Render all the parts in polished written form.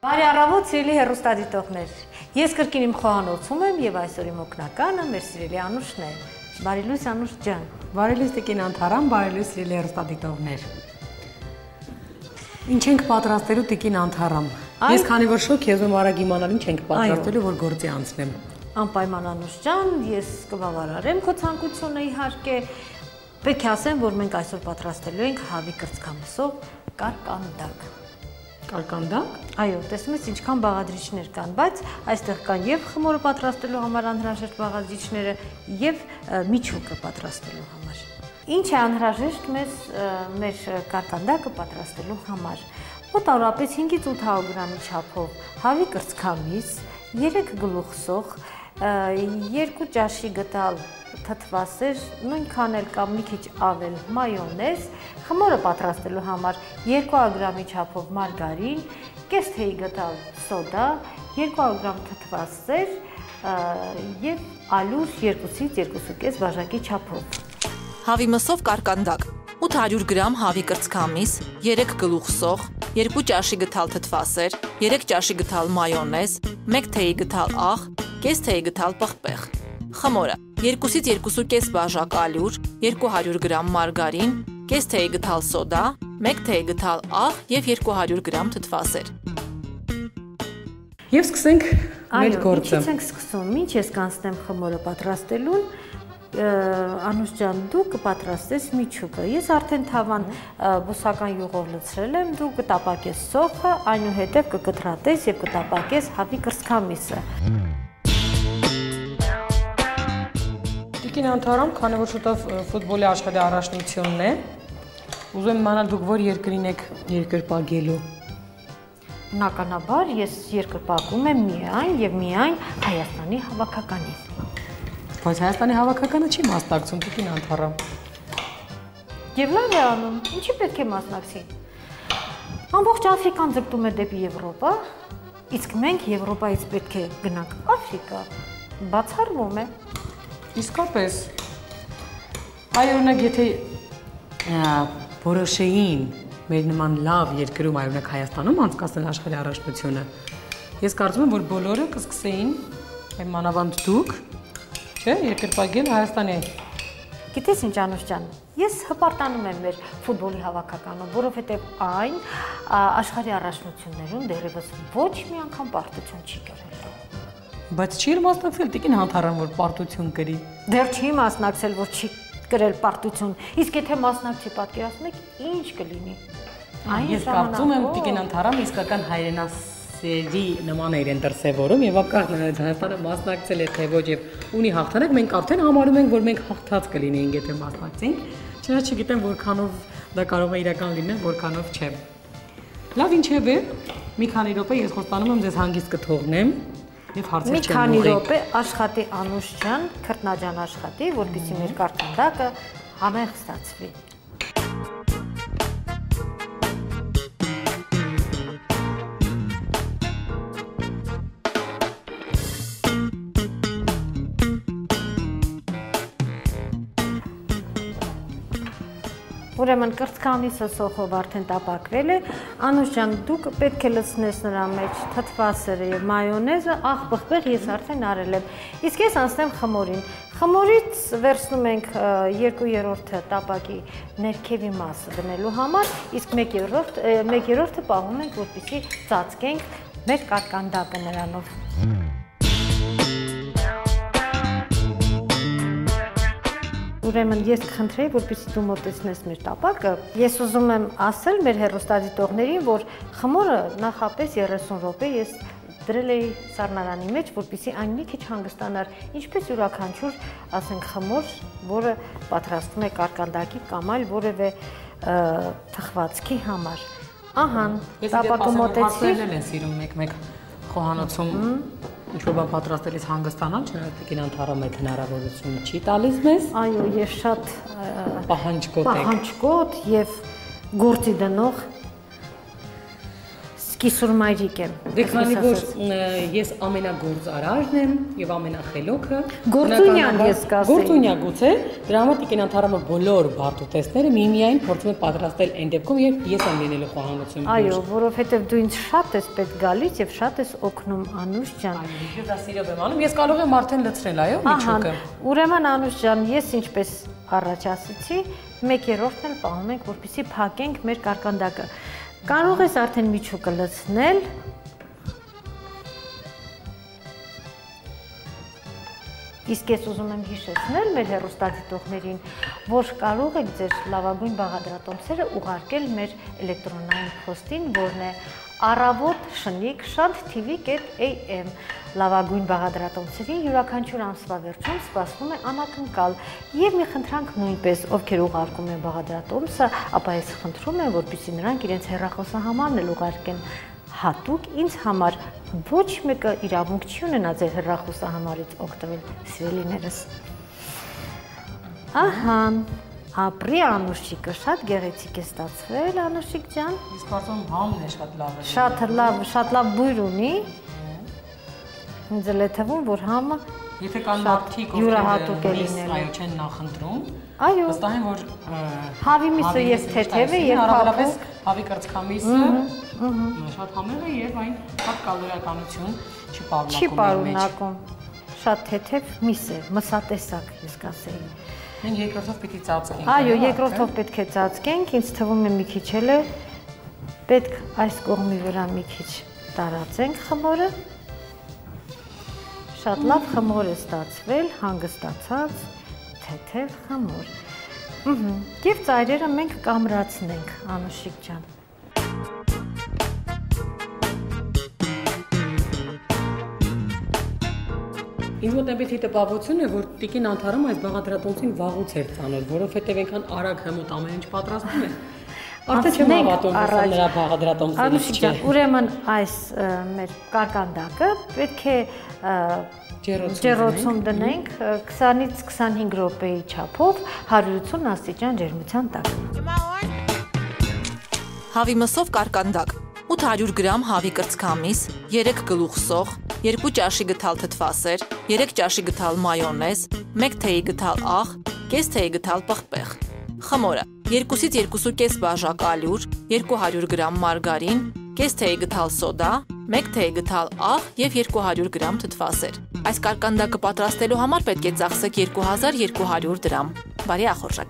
Բարի առավոտ, սիրելի հեռուստադիտողներ։ Ես կրկին իմ խոհանոցում եմ եւ այսօր իմ օգնականը մեր սիրելի Անուշն է։ Բարի լույս Անուշ ջան։ Բարի լույս Տիկին Անթարամ, բարի լույս սիրելի հեռուստադիտողներ։ Ինչ ենք պատրաստելու Տիկին Անթարամ։ Ես քանի որ շոկ ես ում արագ իմանալ ինչ ենք պատրաստելու, որ գործի անցնեմ։ Անպայման Անուշ ջան, ես կբավարարեմ քո ցանկությունը իհարկե։ Պետք է ասեմ, որ մենք այսօր պատրաստելու ենք հավի կրծքամսով կարկանդակ։ Կարկանդակ։ Այո, տեսնում ես ինչքան բաղադրիչներ կան, բայց այստեղ կան եւ խմորը պատրաստելու համար անհրաժեշտ բաղադրիչները եւ միջուկը պատրաստելու համար։ Ինչ է անհրաժեշտ մեր կարկանդակը պատրաստելու համար։ Մոտավորապես 5-ից 800 գրամի չափով հավի կրծքամիս, 3 գլուխսող, 2 ճաշի գդալ թթվասեր, նույնքան էլ կամ մի քիչ ավել մայոնեզ, խմորը պատրաստելու համար 200 գրամի չափով մարգարին, կես թեյի գդալ սոդա, 200 գրամ թթվասեր եւ ալյուր 2-ից 2.5 բաժակի չափով։ Հավի մսով կարկանդակ 800 գրամ հավի կրծքամիս, 3 գլուխսող, 2 ճաշի գդալ թթվասեր, 3 ճաշի գդալ մայոնեզ, 1 թեյի գդալ աղ, կես թեյի գդալ պղպեղ։ Խմորը 2-ից 2.5 բաժակ ալյուր, 200 գրամ մարգարին, կես թեյի գդալ սոդա, 1 թեյի գդալ աղ եւ 200 գրամ թթվասեր։ Եվ սկսենք մեր գործը։ Ինչից ենք սկսում։ Ինչ ես կանցնեմ խմորը պատրաստելուն, Անուշ ջան, դու կպատրաստես միջուկը։ Ես արդեն թավան բուսական յուղով լցրել եմ, դու կտապակես սոխը, այնուհետև կկտրատես եւ կտապակես հավի կրծքամիսը։ Տիկին Անթարամ, քանի որ շուտով ֆուտբոլի աշխարհի առաջնությունն է, ուզում եմ իմանալ դուք որ երկրին եք երկրպագելու։ Բնականաբար ես երկրպագում եմ միայն եւ միայն Հայաստանի հավաքականին։ Բայց Հայաստանի հավաքականը չի մասնակցում Տիկին Անթարամ։ Եվ լավ է անում, ինչի պետք է մասնակցի։ Ամբողջ Աֆրիկան ձգտում է դեպի Եվրոպա, իսկ մենք Եվրոպայից պետք է գնանք Աֆրիկա։ Բացառվում է։ Իսկապես։ Այ օրինակ եթե որոշեին մեր նման լավ երկրում, այ օրինակ Հայաստանում անցկացնել աշխարհի առաջնությունը, ես կարծում եմ որ բոլորը կսկսեին այ մանավանդ դուք, չէ, երկրպագել Հայաստանի։ Գիտես ինչ Անուշ ջան, ես հպարտանում եմ մեր ֆուտբոլի հավաքականով, որովհետև այն աշխարհի առաջնություններում դեռևս ոչ մի անգամ պարտություն չի կրել։ Բայց չի մասնակցել Տիկին Անթարամ որ պարտություն կրի։ Դեռ չի մասնակցել, որ չի կրել պարտություն, իսկ եթե մասնակցի, պատկերացնում եք, ինչ կլինի։ Ես կարծում եմ Տիկին Անթարամ իսկական հայրենասերի նման է իրեն դրսևորում եւ ակարդներից Հայաստանը մասնակցել է թե ոչ եւ ունի հաղթանակ, մենք արդեն համարում ենք, որ մենք հաղթած կլինեինք, եթե մասնակցենք։ Չնայած չգիտեմ որքանով դա կարող է իրական լինել, որքանով չէ։ Լավ, ինչևէ, մի քանի րոպե ես խոստանում եմ ձեզ հանգիստ կթողնեմ եւ հարցեր չեմ ուղղի։ Մի քանի րոպե աշխատի Անուշ ջան, քրտնաջան աշխատի, որպեսզի մեր կարկանդակը համեղ ստացվի։ Ուրեմն կրծքամիսը սոխով արդեն տապակվել է, Անուշ ջան, դուք պետք է լցնես նրա մեջ թթվասերը եւ մայոնեզը, աղ պղպեղ ես արդեն արել եմ։ Իսկ ես անցնեմ խմորին։ Խմորից վերցնում ենք 2/3 տապակի ներքևի մասը դնելու համար, իսկ 1/3-ը պահում ենք, որպեսզի ծածկենք մեր կարկանդակը նրանով։ Ուրեմն ես կխնդրեի, որպեսզի դու մոտեցնես մեր տապակը։ Ես ուզում եմ ասել մեր հեռուստադիտողներին, որ խմորը նախապես 30 րոպե ես դրել էի սառնարանի մեջ, որպեսզի այն մի քիչ հանգստանար, ինչպես յուրաքանչյուր, ասենք, խմոր, որը պատրաստվում է կարկանդակի կամ այլ որևէ թխվածքի համար։ Ահա, տապակը մոտեցի։ Հասնել են սիրում մեկ-մեկ խոհանոցում ինչ-որ բան պատրաստելիս հանգստանալ, չնայած Տիկին Անթարամ այդ հնարավորությունը չի տալիս մեզ։ Այո, ես շատ պահանջկոտ եւ գործի դնող կիսուր մայրիկ եմ։ Դե քանի որ ես ամենագործարարն եմ եւ ամենախելոքը, գործունյան ես կասեի։ Գործունյա գուցե, դրա համար Տիկին Անթարամը բոլոր բարդուտեստները միմիայն փորձում է պատրաստել այն դեպքում, երբ ես եմ լինելու խոհանոցում։ Այո, որովհետեւ դու ինձ շատ ես պետք գալիս եւ շատ ես օգնում Անուշ ջան։ Այո, դա սիրով եմ անում, ես կարող եմ արդեն լցրել, այո, միջուկը։ Ուրեմն Անուշ ջան, ես ինչպես առաջ ասացի, 1/3-ն էլ պահում ենք, որպեսզի փակենք մեր կարկանդակը։ Կարող ես արդեն միջուկը լցնել։ Իսկ ես ուզում եմ հիշեցնել մեր հեռուստադիտողներին, որ կարող եք ձեր լավագույն բաղադրատոմսերը ուղարկել մեր էլեկտրոնային փոստին, որն է aravot.shnik@tv.am լավագույն բաղադրատոմսերի յուրաքանչյուր ամսվա վերջում սպասվում է անակնկալ եւ մի խնդրանք նույնպես, ովքեր ուղարկում են բաղադրատոմսը, ապա ես խնդրում եմ, որպեսզի նրանք իրենց հեռախոսահամարն էլ ուղարկեն հատուկ ինձ համար, ոչ մեկը իրավունք չի ունենա ձեր հեռախոսահամարից օգտվել, սիրելիներս։ Ահա, ապրի Անուշիկը շատ գեղեցիկ է ստացվել, Անուշիկ ջան։ Իսկ կարծում համն է շատ լավ է։ Շատ լավ բույր ունի։ Ինձ էլ է թվում, որ համը եթե կան մարդիկ, յուրահատուկ է լինել։ Այո, չեն նախընտրում։ Այո։ Վստահ եմ, որ հավի միսը եւ թեթևը եւ հարաբերապես հավի կրծքամիսը շատ համեղ է եւ այն շատ կալորիականություն չի պարունակում։ Շատ թեթև միս է, մսատեսակ, ես կասեի։ Մենք երկրորդով պիտի ծածկենք։ Այո, երկրորդով պետք է ծածկենք, ինձ թվում է մի քիչ էլ է պետք այս կողմի վրա մի քիչ տարածենք խմորը։ Շատ լավ խմոր է ստացվել, հանգստացած, թեթև խմոր։ Եվ ծայրերը մենք կամրացնենք, Անուշիկ ջան։ Ինձ մոտ այնպիսի տպավորություն է, որ Տիկին Անթարամը այս բաղադրատոմսին վաղուց էր ծանոթ, որովհետև այնքան արագ հմուտ ամեն ինչ պատրաստում է։ Արդեն չեմ հավատում, որ նրա բաղադրատոմսից չէ։ Ուրեմն այս մեր կարկանդակը պետք է ջեռոցում դնենք 20-ից 25 րոպեի չափով 180 աստիճան ջերմության տակ։ Հավի մսով կարկանդակ 800 գրամ հավի կրծքամիս, 3 գլուխ սոխ, 2 ճաշի գթալ թթվասեր, 3 ճաշի գթալ մայոնեզ, 1 թեյի գթալ աղ, կես թեյի գթալ պղպեղ։ Խմորը 2-ից 2.5 բաժակ ալյուր, 200 գրամ մարգարին, կես թեյի գթալ սոդա, 1 թեյի գթալ աղ եւ 200 գրամ թթվասեր։ Այս կարկանդակը պատրաստելու համար պետք է ծախսեք 2200 դրամ։ Բարի ախորժակ։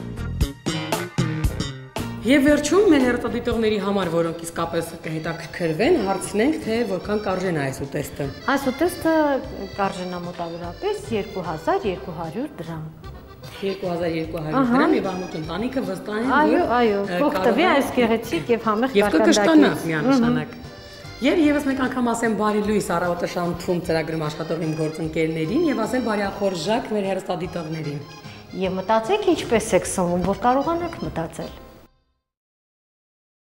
Եվ վերջում մեր հեռուստադիտողների համար, որոնք իսկապես կհետաքրքրվեն, հարցնենք, թե որքան կարժենա այս ուտեստը։ Այս ուտեստը կարժենա մոտավորապես 2200 դրամ։ 2200 դրամ եւ ամոթ ընտանիքը վստահ են, որ այո, կօգտվի այս գեղեցիկ եւ համեղ կարկանդակից։ Եվ կկշտանա միանշանակ։ Եվ եւս մեկ անգամ ասեմ բարի լույս առավոտը շանթում ծրագրում աշխատող իմ գործընկերներին եւ ասեմ բարի ախորժակ մեր հեռուստադիտողներին։ Եվ մտածեք ինչպես եք սնվում, որ կարողանաք մտածել։